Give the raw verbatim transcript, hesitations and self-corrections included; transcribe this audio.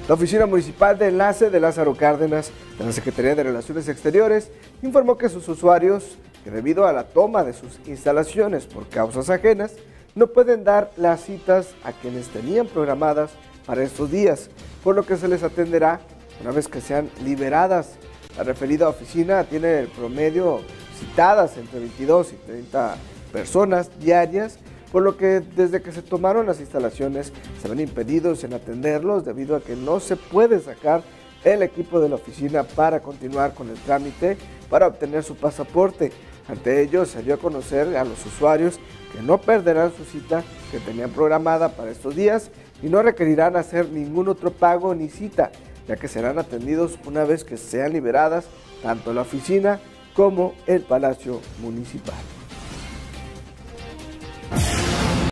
La Oficina Municipal de Enlace de Lázaro Cárdenas de la Secretaría de Relaciones Exteriores informó que sus usuarios, que debido a la toma de sus instalaciones por causas ajenas, no pueden dar las citas a quienes tenían programadas para estos días, por lo que se les atenderá una vez que sean liberadas. La referida oficina tiene el promedio citadas entre veintidós y treinta personas diarias, por lo que desde que se tomaron las instalaciones se ven impedidos en atenderlos debido a que no se puede sacar el equipo de la oficina para continuar con el trámite para obtener su pasaporte. Ante ello, se dio a conocer a los usuarios que no perderán su cita que tenían programada para estos días y no requerirán hacer ningún otro pago ni cita, ya que serán atendidos una vez que sean liberadas tanto la oficina como el Palacio Municipal.